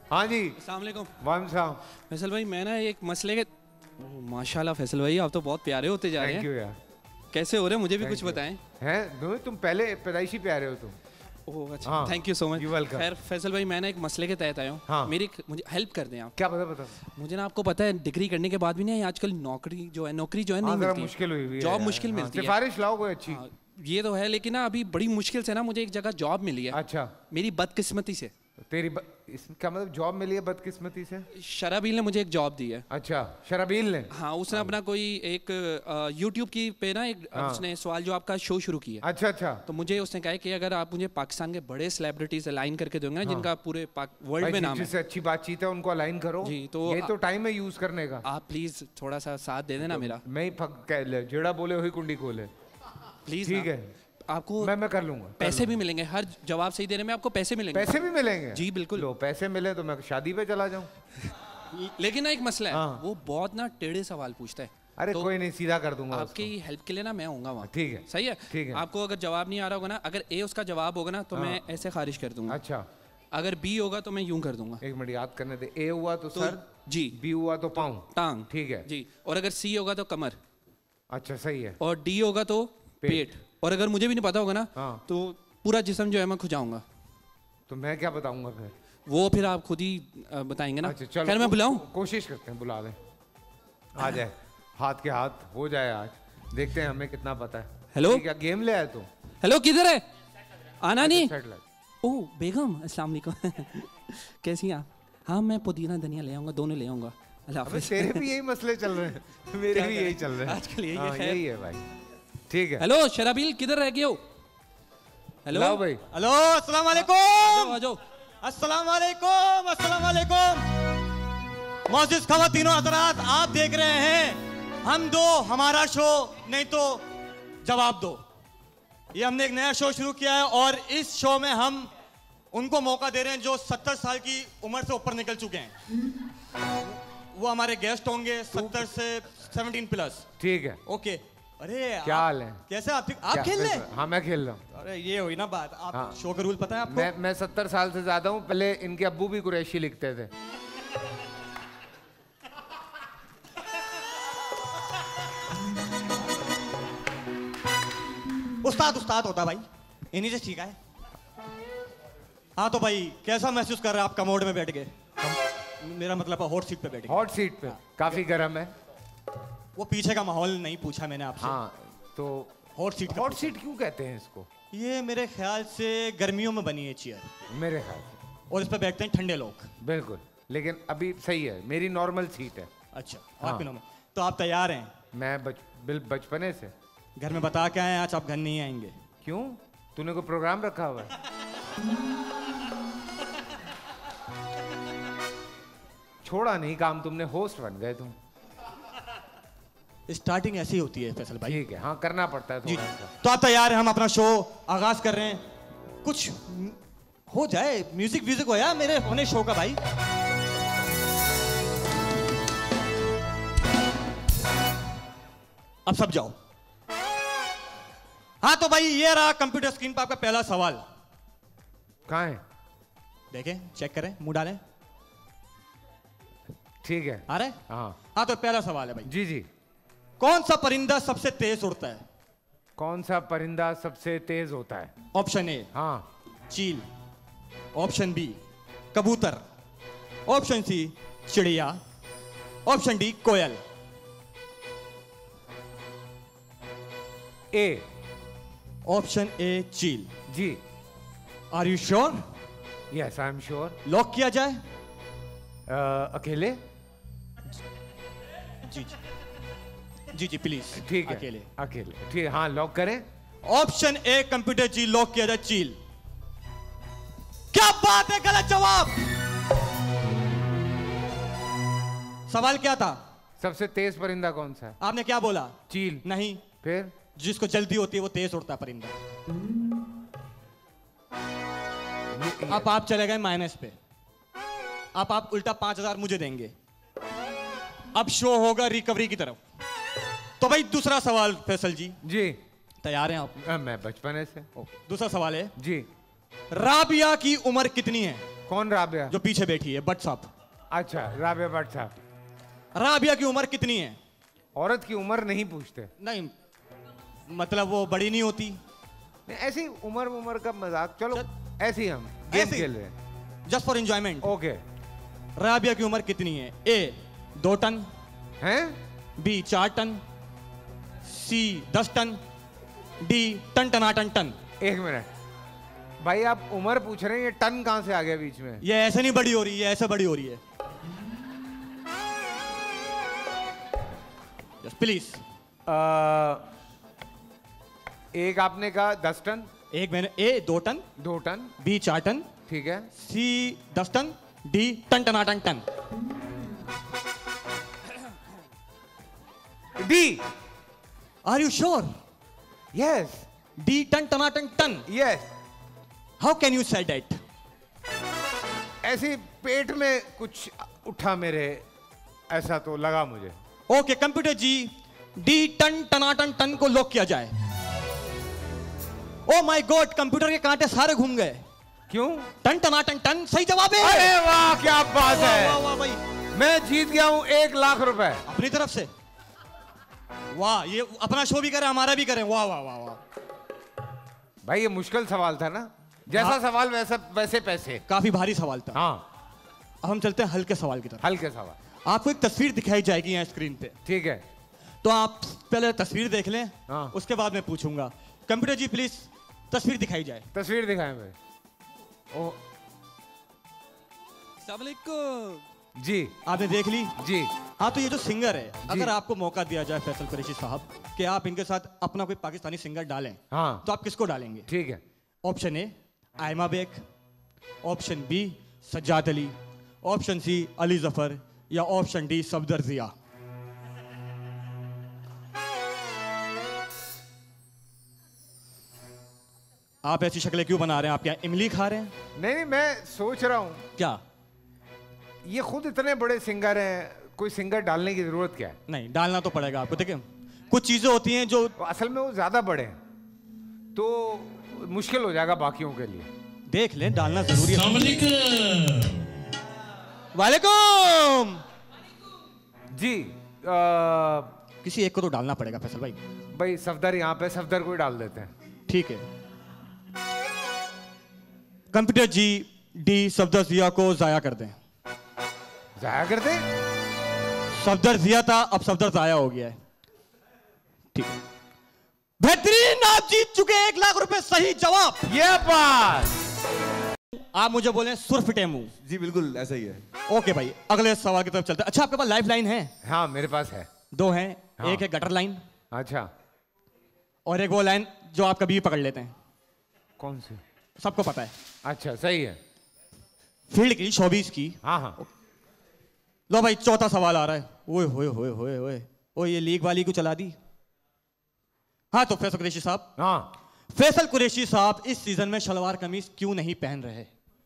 हाँ जी। अस्सलाम वालेकुम। वालेकुम सलाम। फैसल भाई मैं ना एक मसले के माशाल्लाह फैसल भाई आप तो बहुत प्यारे होते जा रहे हैं। थैंक यू यार। कैसे हो रहे हैं मुझे भी कुछ बताएं। हैं तुम पहले पैदाइशी प्यारे हो तुम। ओह अच्छा thank you so much. You welcome. खैर फैसल भाई मैं ना एक मसले के तहत आया हूँ। हाँ। मुझे हेल्प कर दें आप। क्या बता मुझे ना आपको पता है डिग्री करने के बाद भी ना आजकल नौकरी जो है नहीं मिलती। मुश्किल हुई है। जॉब मुश्किल मिलती है। सिफारिश लाओ कोई अच्छी। ये तो है लेकिन ना अभी बड़ी मुश्किल से ना मुझे एक जगह जॉब मिली है। अच्छा। मेरी बदकिस्मती से। इसका मतलब जॉब मिली है बदकिस्मती से? शराबील ने मुझे एक जॉब दी है। अच्छा शराबील ने? हाँ उसने अपना कोई एक YouTube की पे ना एक उसने सवाल जो आपका शो शुरू किया। अच्छा अच्छा। तो मुझे उसने कहा कि अगर आप मुझे पाकिस्तान के बड़े सेलिब्रिटीज अलाइन करके दोगे जिनका पूरे वर्ल्ड में नाम है, जिससे अच्छी बातचीत है उनको अलाइन करो जी। तो ये तो टाइम है यूज करने का। आप प्लीज थोड़ा सा साथ दे देना मेरा। मैं जेड़ा बोले वही कुंडी खोले प्लीज। ठीक है आपको मैं कर लूंगा। पैसे भी मिलेंगे हर जवाब सही देने में आपको पैसे मिलेंगे। पैसे भी मिलेंगे? जी बिल्कुल। लो पैसे मिले तो मैं शादी पे चला जाऊं। लेकिन ना एक मसला है वो बहुत ना टेढ़े सवाल पूछता है। अरे तो कोई नहीं सीधा कर दूंगा। आपकी हेल्प के लिए ना मैं आऊंगा वहाँ। ठीक है सही है। ठीक है। आपको अगर जवाब नहीं आ रहा होगा ना, अगर ए उसका जवाब होगा ना तो मैं ऐसे खारिज कर दूंगा। अच्छा। अगर बी होगा तो मैं यूं कर दूंगा। एक मिनट याद करने दे। ए हुआ तो सर जी, बी हुआ तो पाँव टांग ठीक है जी, और अगर सी होगा तो कमर। अच्छा सही है। और डी होगा तो पेट। और अगर मुझे भी नहीं पता होगा ना तो पूरा जिस्म जो है मैं खुजाऊंगा। तो मैं क्या बताऊंगा फिर? वो फिर आप खुद ही बताएंगे ना। अच्छा खैर मैं बुलाऊं? कोशिश करते हैं बुला लें। आ जाए हाथ के हाथ हो जाए आज। देखते हैं हमें कितना पता है। हेलो क्या गेम ले आए तुम? हेलो किधर है? आना नहीं? ओह बेगम अस्सलाम वालेकुम। कैसी हैं आप? हाँ मैं पुदीना धनिया ले आऊंगा, दोनों ले आऊंगा। अल्लाह हाफिज़। तेरे भी यही मसले चल रहे हैं। मेरे भी यही चल रहे हैं आजकल यही है भाई। ठीक है। हेलो शराबील किधर रह गए हो? हेलो भाई। हेलो अस्सलाम वालेकुम। आ जाओ। अस्सलाम वालेकुम। अस्सलाम वालेकुम। मौजूद ख़वातीनो हज़रात आप देख रहे हैं हम दो हमारा शो नहीं तो जवाब दो। ये हमने एक नया शो शुरू किया है और इस शो में हम उनको मौका दे रहे हैं जो 70 साल की उम्र से ऊपर निकल चुके हैं। वो हमारे गेस्ट होंगे 70 से 17 प्लस। ठीक है ओके। अरे क्या हाल है? कैसे आप खेल रहे हैं? हाँ मैं खेल रहा हूँ। अरे ये हुई ना बात। आप शो का रूल पता है आपको? मैं 70 साल से ज्यादा हूँ। पहले इनके अब्बू भी कुरैशी लिखते थे। उस्ताद होता भाई इन्हीं से सीखा है। हाँ तो भाई कैसा महसूस कर रहे हैं आप कमोड में बैठ गए? मेरा मतलब हॉट सीट पे बैठे। हॉट सीट पे काफी गर्म है। वो पीछे का माहौल नहीं पूछा मैंने आपसे। हाँ तो हॉट सीट क्यों कहते हैं इसको? ये मेरे ख्याल से गर्मियों में बनी है चेयर मेरे ख्याल से। और इस पे बैठते हैं ठंडे लोग। बिल्कुल लेकिन अभी सही है मेरी नॉर्मल सीट है। अच्छा हाँ। तो आप तैयार हैं? मैं बचपने से घर में बता के आए आज आप घर नहीं आएंगे। क्यों? तूने कोई प्रोग्राम रखा हुआ है? छोड़ा नहीं काम तुमने, होस्ट बन गए तुम। स्टार्टिंग ऐसी होती है फैसल भाई। ठीक है हाँ करना पड़ता है थोड़ा सा। तो आप तैयार हैं? हम अपना शो आगाज कर रहे हैं। कुछ हो जाए म्यूजिक हो यार मेरे होने शो का भाई। अब सब जाओ। हाँ तो भाई ये रहा कंप्यूटर स्क्रीन पर आपका पहला सवाल। कहाँ है? देखें चेक करें मुंह डालें। ठीक है आ रहे? हाँ तो पहला सवाल है भाई। जी जी। कौन सा परिंदा सबसे तेज उड़ता है? कौन सा परिंदा सबसे तेज होता है? ऑप्शन ए चील, ऑप्शन बी कबूतर, ऑप्शन सी चिड़िया, ऑप्शन डी कोयल। ए। ऑप्शन ए चील। जी। Are you sure? Yes I am sure. Lock किया जाए? अकेले? जी जी जी प्लीज। ठीक है अकेले ठीक। हाँ लॉक करें। Option A computer ji lock किया जाए चील। क्या बात है, गलत जवाब। सवाल क्या था? सबसे तेज परिंदा कौन सा है? आपने क्या बोला? चील। नहीं। फिर? जिसको जल्दी होती है वो तेज उड़ता है परिंदा। अब आप चले गए माइनस पे। अब आप उल्टा 5000 मुझे देंगे। अब शो होगा रिकवरी की तरफ। तो भाई दूसरा सवाल फैसल जी। जी। तैयार हैं आप? मैं बचपने से। दूसरा सवाल है जी। राबिया की उम्र कितनी है? कौन राबिया? जो पीछे बैठी है, बट साहब। अच्छा, राबिया भट्ट साहब। राबिया की उम्र कितनी है? औरत की उम्र नहीं पूछते। नहीं, मतलब वो बड़ी नहीं होती। नहीं, ऐसी उम्र का मजाक, चलो ऐसे ही हम गेम खेल रहे हैं, just for enjoyment. Okay. Rabia की उम्र कितनी है? ए 2 टन, हैं? B 4 ton, C 10 ton, D ton टनाटन टन। एक मिनट भाई, आप उम्र पूछ रहे हैं, ये टन कहां से आ गया बीच में? ये ऐसे नहीं बड़ी हो रही है, ऐसे बड़ी हो रही है। प्लीज। एक आपने कहा 10 टन, एक मैंने A 2 ton, 2 ton, B 4 ton, ठीक है, सी 10 टन, डी टन टनाटन ton. D. Are you sure? Yes D ton टनाटन ton. Yes. How can you say that? ऐसे पेट में कुछ उठा मेरे, ऐसा तो लगा मुझे। Okay computer ji, D ton टनाटन टन को लॉक किया जाए। ओ माय गॉड, कंप्यूटर के कांटे सारे घूम गए। क्यों? टन टनाटन टन सही जवाब है। अरे वाह, क्या बात है। वाह वाह भाई, मैं जीत गया हूं 1 लाख रुपए अपनी तरफ से। वाह, ये अपना शो भी करें, हमारा भी करें। वाह वाह वाह वाह भाई, ये मुश्किल सवाल था ना, जैसा सवाल वैसे पैसे। काफी भारी सवाल था। हाँ, अब हम चलते हैं हल्के सवाल की तरफ। हल्के सवाल। आपको एक तस्वीर दिखाई जाएगी यहाँ स्क्रीन पे, ठीक है। तो आप पहले तस्वीर देख लें, हाँ। उसके बाद मैं पूछूंगा। कंप्यूटर जी प्लीज तस्वीर दिखाई जाए। तस्वीर दिखाएं भाई। ओ अस्सलामुअलैकुम। जी, आपने देख ली? जी। हाँ, तो ये जो सिंगर है, अगर आपको मौका दिया जाए फैसल कुरैशी साहब कि आप इनके साथ अपना कोई पाकिस्तानी सिंगर डालें, हाँ, तो आप किसको डालेंगे? ठीक है। Option A Aima Baig, option B Sajjad Ali, option C Ali Zafar, या ऑप्शन डी सफदर जिया। आप ऐसी शक्लें क्यों बना रहे हैं? आप क्या इमली खा रहे हैं? नहीं नहीं, मैं सोच रहा हूँ, क्या? ये खुद इतने बड़े सिंगर हैं, कोई सिंगर डालने की जरूरत क्या है? नहीं, डालना तो पड़ेगा आपको। देखिए, कुछ चीजें होती हैं जो असल में वो ज्यादा बड़े हैं, तो मुश्किल हो जाएगा बाकियों के लिए। देख लें, डालना जरूरी है। वालेकुम जी। किसी एक को तो डालना पड़ेगा फैसल भाई। भाई सफदर यहाँ पे, सफदर को ही डाल देते हैं। ठीक है कंप्यूटर जी, डी सफदर जिया को जाया कर दें। जाया कर दे। सफदर जिया था, अब सफदर जाया हो गया है। ठीक है, बेहतरीन, आप जीत चुके हैं 1 लाख रुपए। सही जवाब। ये बात। आप मुझे बोले सुर फिटे मुंह। जी बिल्कुल ऐसा ही है। ओके भाई, अगले सवाल की तरफ चलते हैं। अच्छा, आपके पास लाइफ लाइन है? हाँ, मेरे पास है। 2 हैं। हाँ। एक है गटर लाइन, अच्छा, और एक वो लाइन जो आप कभी भी पकड़ लेते हैं। कौन सी? सबको पता है, अच्छा, सही है। फील्ड की, शोबीज की। हाँ हाँ। लो भाई, चौथा सवाल आ रहा है। ओए होए होए होए होए, ओ ये लीग वाली को चला दी। हाँ, तो फैसल कुरैशी साहब, हाँ, फैसल कुरैशी साहब इस सीजन में शलवार कमीज क्यों नहीं पहन रहे?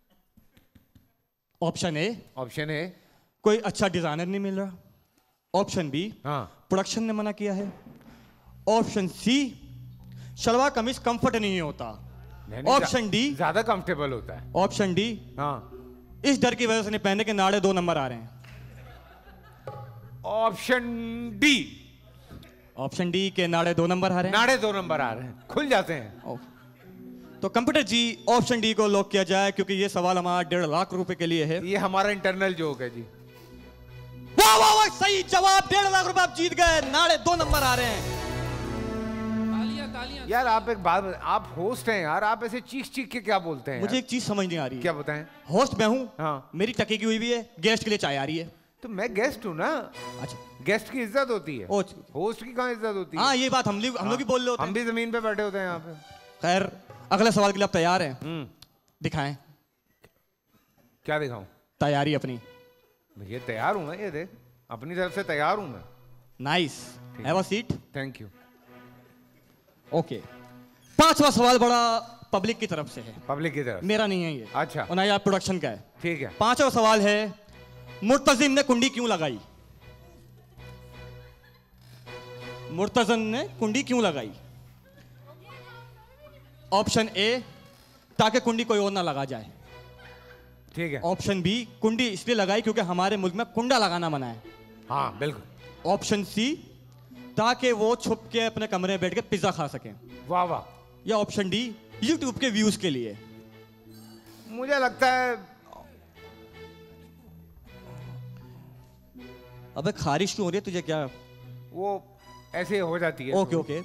Option A, option A. कोई अच्छा डिजाइनर नहीं मिल रहा। ऑप्शन बी, हाँ, प्रोडक्शन ने मना किया है। ऑप्शन सी, शलवार कमीज कंफर्ट नहीं होता। ऑप्शन डी, ज्यादा कंफर्टेबल होता है। ऑप्शन डी, हाँ, इस डर की वजह से नहीं पहनने के नाड़े 2 नंबर आ रहे हैं। Option D. ऑप्शन डी के नाड़े 2 नंबर आ रहे हैं। नाड़े 2 नंबर आ रहे हैं, खुल जाते हैं। तो कंप्यूटर जी, ऑप्शन डी को लॉक किया जाए, क्योंकि ये सवाल हमारा 1.5 लाख रुपए के लिए है। ये हमारा इंटरनल जोक है जी। वाह वाह वाह, सही जवाब। 1.5 लाख रुपए आप जीत गए। नाड़े 2 नंबर आ रहे हैं। यार आप एक बात बताएं, आप होस्ट हैं यार, आप ऐसे चीख चीख के क्या बोलते हैं? मुझे एक चीज समझ नहीं आ रही है। क्या बताएं? होस्ट मैं हूँ, हाँ। मेरी टकी की हुई भी है, गेस्ट के लिए चाय आ रही है। तो मैं गेस्ट हूँ ना। अच्छा, गेस्ट की इज्जत होती है, ओ, होस्ट की कहाँ इज्जत होती है? हाँ, ये बात हम लोग भी बोल रहे होते हम हैं। भी जमीन पे बैठे होते हैं यहाँ पे। खैर, अगले सवाल के लिए आप तैयार हैं? दिखाएं क्या दिखाऊं? तैयारी अपनी। ये तैयार हूं मैं, ये देख, अपनी तरफ से तैयार हूं मैं। Nice, have a seat. Thank you. Okay, 5वां सवाल बड़ा पब्लिक की तरफ से है, पब्लिक की तरफ। मेरा नहीं है ये। अच्छा। और ना ये आप प्रोडक्शन का है। ठीक है। 5वां सवाल है, मुर्तजिम ने कुंडी क्यों लगाई? मुर्तजिम ने कुंडी क्यों लगाई? ऑप्शन ए, ताकि कुंडी कोई और ना लगा जाए। ठीक है। ऑप्शन बी, कुंडी इसलिए लगाई क्योंकि हमारे मुल्क में कुंडा लगाना मना है। हाँ बिल्कुल। ऑप्शन सी, ताकि वो छुप के अपने कमरे में बैठ के पिज्जा खा सकें। वाह वाह। या ऑप्शन डी, यूट्यूब के व्यूज के लिए। मुझे लगता है अबे खारिश क्यों हो रही है तुझे, क्या? वो ऐसे हो जाती है। ओके ओके,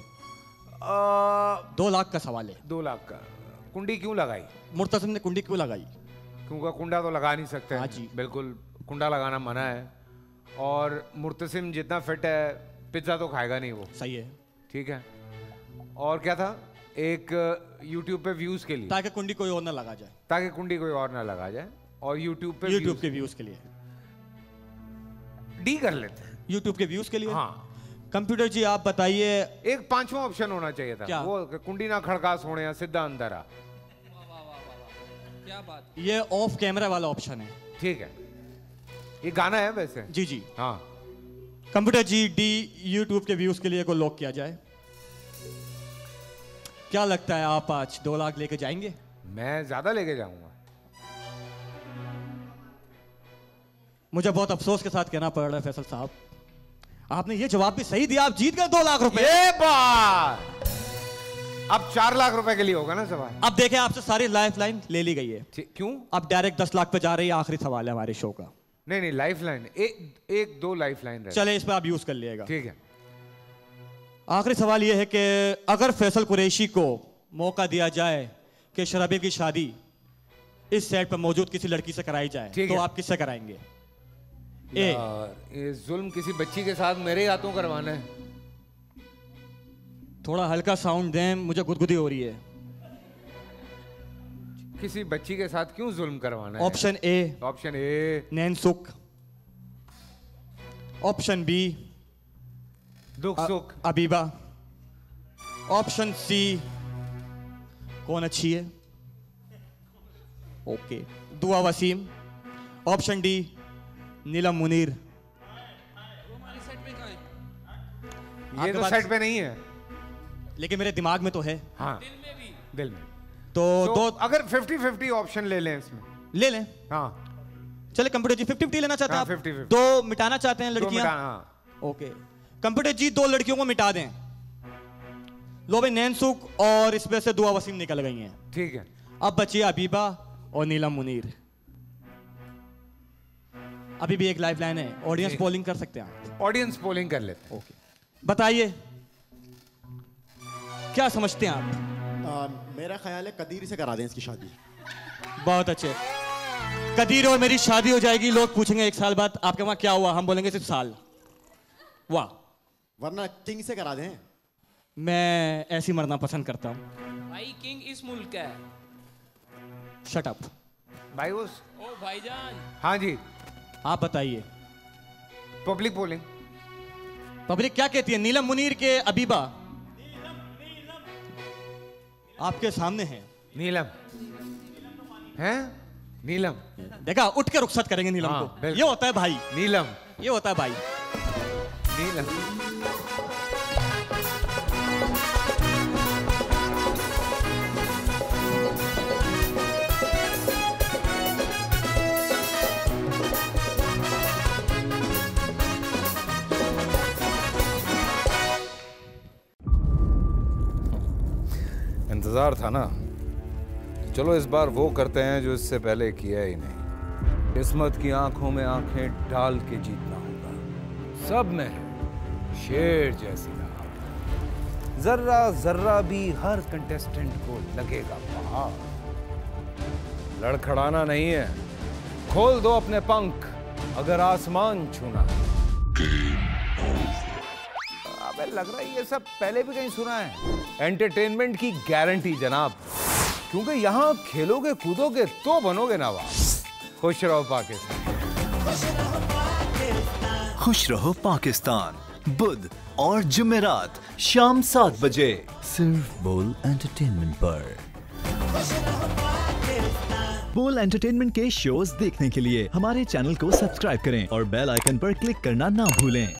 2 लाख का सवाल है। 2 लाख का। कुंडी क्यों लगाई? मुर्तसिम ने कुंडी क्यों लगाई? क्योंकि कुंडा तो लगा नहीं सकते। हाँ जी। बिल्कुल, कुंडा लगाना मना है। और मुर्तसिम जितना फिट है, पिज्जा तो खाएगा नहीं वो। सही है। ठीक है। और क्या था? एक यूट्यूब पे व्यूज के लिए, ताकि कुंडी कोई और ना लगा जाए। ताकि कुंडी कोई और ना लगा जाए। और यूट्यूब के व्यूज के लिए डी कर लेते हैं। यूट्यूब के व्यूज के लिए। हाँ। कंप्यूटर जी आप बताइए। एक 5वां ऑप्शन होना चाहिए था। क्या? वो कुंडी ना खड़का सोने या सीधा अंदर आ। क्या बात। ये ऑफ कैमरा वाला ऑप्शन है। ठीक है। ये गाना है वैसे। जी जी। हाँ। कंप्यूटर जी, डी यूट्यूब के व्यूज के लिए को लॉक किया जाए। क्या लगता है आप आज 2 लाख लेके जाएंगे? मैं ज्यादा लेके जाऊंगा। मुझे बहुत अफसोस के साथ कहना पड़ रहा है फैसल साहब, आपने ये जवाब भी सही दिया, आप जीत गए 2 लाख रुपए। ये बात। अब 4 लाख रुपए के लिए होगा ना सवाल। अब देखें, आपसे सारी लाइफ लाइन ले ली गई है। क्यों? अब डायरेक्ट 10 लाख पे जा रही है। आखिरी सवाल है हमारे शो का। नहीं नहीं, लाइफ लाइन एक 2 लाइफ लाइन रहे। चले, इस पे आप यूज कर लिएगा। ठीक है। आखिरी सवाल यह है कि अगर फैसल कुरैशी को मौका दिया जाए कि शराबी की शादी इस सेट पर मौजूद किसी लड़की से कराई जाए, ठीक तो है। आप किससे कराएंगे? यार, ये जुल्म किसी बच्ची के साथ मेरे हाथों करवाना है। थोड़ा हल्का साउंड दें, मुझे गुदगुदी हो रही है। किसी बच्ची के साथ क्यों जुल्म करवाना है? ऑप्शन ए, ऑप्शन ए नैनसुख। ऑप्शन बी, दुख सुख। अबीबा। ऑप्शन सी, कौन अच्छी है? Okay, Dua Waseem. Option D, Neelam Muneer. हमारे सेट पे कहाँ है? ये आपके तो पास- सेट पे नहीं है। लेकिन मेरे दिमाग में तो है। हाँ, दिल में भी। दिल में। तो दो अगर 50-50 ऑप्शन ले लें इसमें। ले लें। हाँ। चले कंप्यूटर जी, 50-50 लेना चाहते हैं हाँ, आप? 50-50। 2 मिटाना चाहते हैं दो लड़कियां? मिटा- हाँ। ओके, कंप्यूटर जी 2 लड़कियों को मिटा दें। लो भाई, नैनसुख और इसमें से दुआ वसीम निकल गई हैं। ठीक है। अब बची अबीबा और नीलम मुनीर। अभी भी एक लाइफ लाइन है, ऑडियंस जी। पोलिंग कर सकते हैं आप। ऑडियंस पोलिंग कर लेते हैं। ओके, बताइए क्या समझते हैं आप? मेरा ख्याल है कदीर से करा दें इसकी शादी। बहुत अच्छे। कदीर और मेरी शादी हो जाएगी। लोग पूछेंगे 1 साल बाद आपके वहां क्या हुआ, हम बोलेंगे सिर्फ साल। वाह। वरना किंग से करा दें। मैं ऐसी मरना पसंद करता हूं। भाई किंग इस मुल्क का है। Shut up. भाई ओ भाईजान। हाँ जी, आप बताइए पब्लिक पोलिंग। पब्लिक क्या कहती है? नीलम मुनीर के अबीबा आपके सामने है। नीलम है। नीलम। देखा, उठ के रुखसत करेंगे नीलम हाँ, को। बिल्कुल। ये होता है भाई, नीलम। ये होता है भाई। नीलम। इंतज़ार था ना। चलो इस बार वो करते हैं जो इससे पहले किया ही नहीं। किस्मत की आंखों में आंखें डाल के जीतना होगा। सब में है शेर जैसी राह। जर्रा जर्रा भी हर कंटेस्टेंट को लगेगा पहाड़। लड़खड़ाना नहीं है, खोल दो अपने पंख अगर आसमान छूना है। अबे लग रहा है ये सब पहले भी कहीं सुना है। एंटरटेनमेंट की गारंटी जनाब, क्योंकि यहाँ खेलोगे कूदोगे तो बनोगे नवाब। खुश रहो पाकिस्तान। खुश रहो पाकिस्तान, बुध और जुमेरात शाम 7 बजे सिर्फ बोल एंटरटेनमेंट पर। बोल एंटरटेनमेंट के शोज देखने के लिए हमारे चैनल को सब्सक्राइब करें और बेल आइकन पर क्लिक करना ना भूलें।